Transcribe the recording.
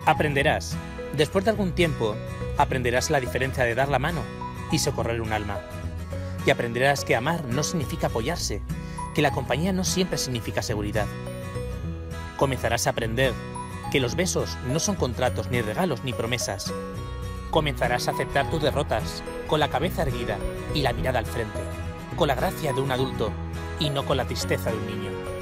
Aprenderás. Después de algún tiempo, aprenderás la diferencia de dar la mano y socorrer un alma. Y aprenderás que amar no significa apoyarse, que la compañía no siempre significa seguridad. Comenzarás a aprender que los besos no son contratos, ni regalos, ni promesas. Comenzarás a aceptar tus derrotas con la cabeza erguida y la mirada al frente, con la gracia de un adulto y no con la tristeza de un niño.